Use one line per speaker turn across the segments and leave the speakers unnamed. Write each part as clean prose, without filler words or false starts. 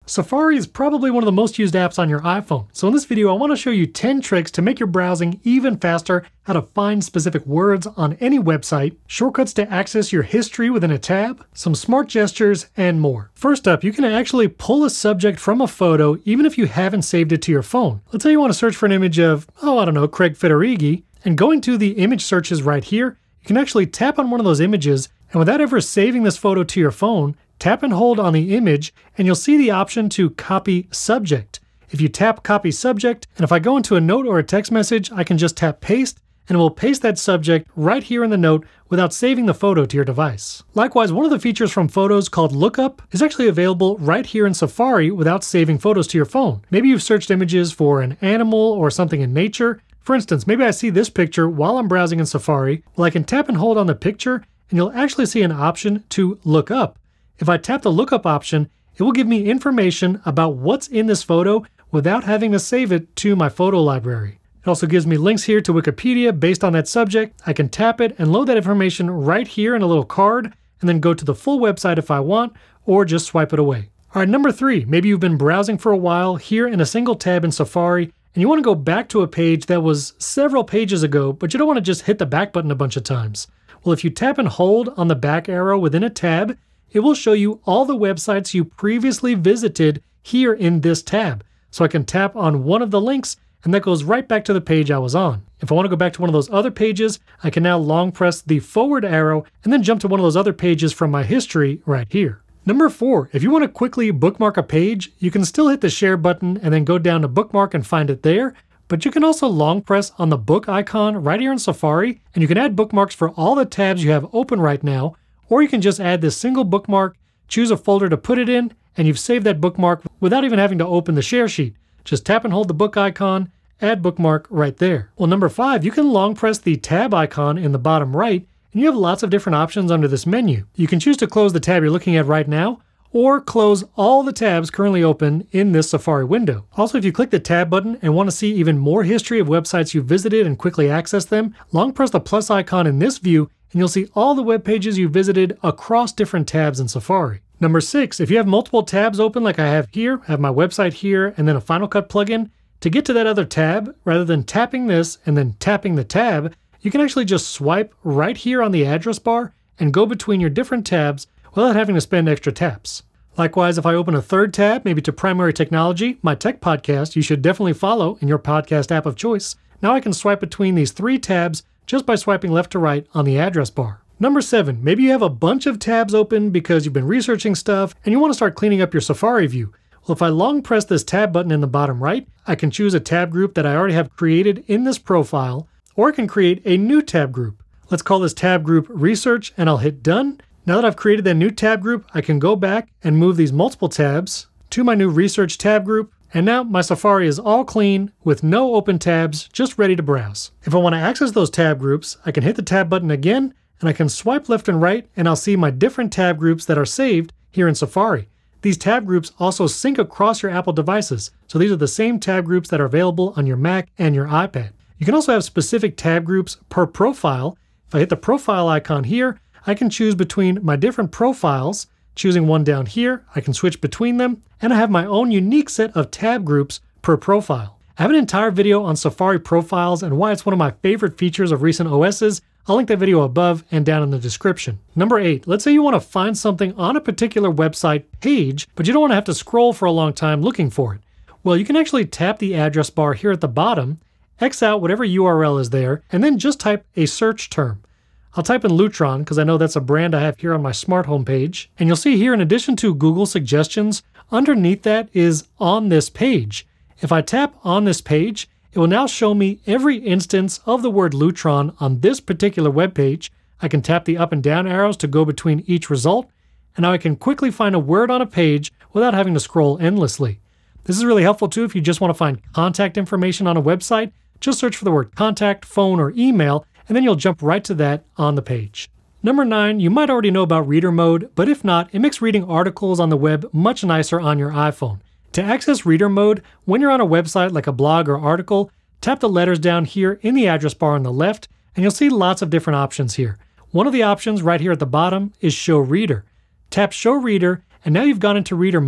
Safari is probably one of the most used apps on your iPhone, so in this video I want to show you 10 tricks to make your browsing even faster, how to find specific words on any website, shortcuts to access your history within a tab, some smart gestures, and more. First up, you can actually pull a subject from a photo even if you haven't saved it to your phone. Let's say you want to search for an image of, I don't know, Craig Federighi, and going to the image searches right here, you can actually tap on one of those images, and without ever saving this photo to your phone, tap and hold on the image, and you'll see the option to copy subject. If you tap copy subject, and if I go into a note or a text message, I can just tap paste, and it will paste that subject right here in the note without saving the photo to your device. Likewise, one of the features from Photos called Lookup is actually available right here in Safari without saving photos to your phone. Maybe you've searched images for an animal or something in nature. For instance, maybe I see this picture while I'm browsing in Safari. Well, I can tap and hold on the picture, and you'll actually see an option to look up. If I tap the lookup option, it will give me information about what's in this photo without having to save it to my photo library. It also gives me links here to Wikipedia based on that subject. I can tap it and load that information right here in a little card, and then go to the full website if I want, or just swipe it away. All right, number 3, maybe you've been browsing for a while here in a single tab in Safari, and you want to go back to a page that was several pages ago, but you don't want to just hit the back button a bunch of times. Well, if you tap and hold on the back arrow within a tab, it will show you all the websites you previously visited here in this tab. So I can tap on one of the links, and that goes right back to the page I was on. If I want to go back to one of those other pages, I can now long press the forward arrow and then jump to one of those other pages from my history right here. Number 4, if you want to quickly bookmark a page, you can still hit the share button and then go down to bookmark and find it there. But you can also long press on the book icon right here in Safari, and you can add bookmarks for all the tabs you have open right now. Or you can just add this single bookmark, choose a folder to put it in, and you've saved that bookmark without even having to open the share sheet. Just tap and hold the book icon, add bookmark right there. Well, number 5, you can long press the tab icon in the bottom right, and you have lots of different options under this menu. You can choose to close the tab you're looking at right now, or close all the tabs currently open in this Safari window. Also, if you click the tab button and want to see even more history of websites you've visited and quickly access them, long press the plus icon in this view, and you'll see all the web pages you visited across different tabs in Safari. Number 6, if you have multiple tabs open like I have here, I have my website here, and then a Final Cut plugin, to get to that other tab, rather than tapping this and then tapping the tab, you can actually just swipe right here on the address bar and go between your different tabs without having to spend extra taps. Likewise, if I open a third tab, maybe to Primary Technology, my tech podcast you should definitely follow in your podcast app of choice, now I can swipe between these 3 tabs just by swiping left to right on the address bar. Number 7, maybe you have a bunch of tabs open because you've been researching stuff and you want to start cleaning up your Safari view. Well, if I long press this tab button in the bottom right, I can choose a tab group that I already have created in this profile, or I can create a new tab group. Let's call this tab group Research, and I'll hit Done. Now that I've created that new tab group, I can go back and move these multiple tabs to my new Research tab group, and now my Safari is all clean with no open tabs, just ready to browse. If I want to access those tab groups, I can hit the tab button again, and I can swipe left and right, and I'll see my different tab groups that are saved here in Safari. These tab groups also sync across your Apple devices, so these are the same tab groups that are available on your Mac and your iPad. You can also have specific tab groups per profile. If I hit the profile icon here, I can choose between my different profiles. Choosing one down here, I can switch between them, and I have my own unique set of tab groups per profile. I have an entire video on Safari profiles and why it's one of my favorite features of recent OSs. I'll link that video above and down in the description. Number 8, let's say you want to find something on a particular website page, but you don't want to have to scroll for a long time looking for it. Well, you can actually tap the address bar here at the bottom, X out whatever URL is there, and then just type a search term. I'll type in Lutron because I know that's a brand I have here on my smart home page. And you'll see here, in addition to Google suggestions, underneath that is On This Page. If I tap On This Page, it will now show me every instance of the word Lutron on this particular web page. I can tap the up and down arrows to go between each result, and now I can quickly find a word on a page without having to scroll endlessly. This is really helpful too if you just want to find contact information on a website. Just search for the word contact, phone, or email, and then you'll jump right to that on the page. Number 9, you might already know about reader mode, but if not, it makes reading articles on the web much nicer on your iPhone. To access reader mode, when you're on a website like a blog or article, tap the letters down here in the address bar on the left, and you'll see lots of different options here. One of the options right here at the bottom is Show Reader. Tap Show Reader, and now you've gone into reader mode.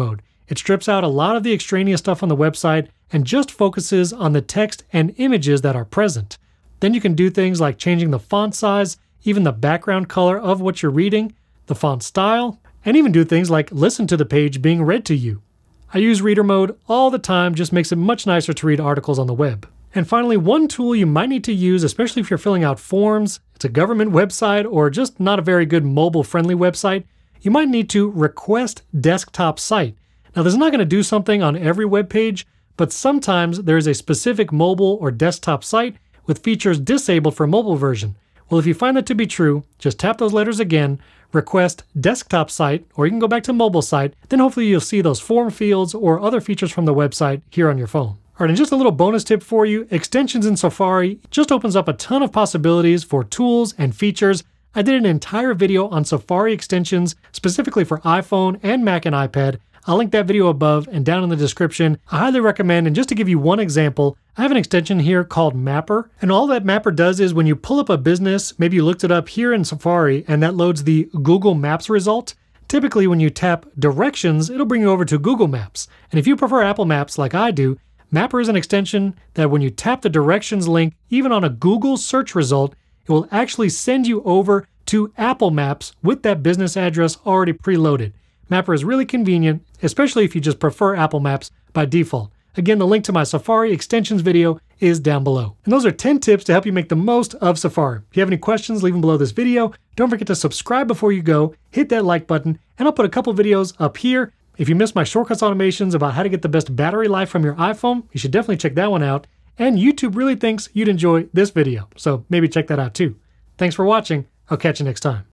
It strips out a lot of the extraneous stuff on the website and just focuses on the text and images that are present. Then you can do things like changing the font size, even the background color of what you're reading, the font style, and even do things like listen to the page being read to you. I use reader mode all the time, just makes it much nicer to read articles on the web. And finally, one tool you might need to use, especially if you're filling out forms, it's a government website, or just not a very good mobile-friendly website, you might need to request desktop site. Now, this is not going to do something on every web page, but sometimes there is a specific mobile or desktop site with features disabled for mobile version. Well, if you find that to be true, just tap those letters again, request desktop site, or you can go back to mobile site, then hopefully you'll see those form fields or other features from the website here on your phone. All right, and just a little bonus tip for you, extensions in Safari just opens up a ton of possibilities for tools and features. I did an entire video on Safari extensions, specifically for iPhone and Mac and iPad. I'll link that video above and down in the description. I highly recommend, and just to give you one example, I have an extension here called Mapper, and all that Mapper does is when you pull up a business, maybe you looked it up here in Safari, and that loads the Google Maps result. Typically when you tap directions, it'll bring you over to Google Maps. And if you prefer Apple Maps like I do, Mapper is an extension that when you tap the directions link, even on a Google search result, it will actually send you over to Apple Maps with that business address already preloaded. Mapper is really convenient, especially if you just prefer Apple Maps by default. Again, the link to my Safari extensions video is down below. And those are 10 tips to help you make the most of Safari. If you have any questions, leave them below this video. Don't forget to subscribe before you go, hit that like button, and I'll put a couple videos up here. If you missed my shortcuts automations about how to get the best battery life from your iPhone, you should definitely check that one out. And YouTube really thinks you'd enjoy this video, so maybe check that out too. Thanks for watching. I'll catch you next time.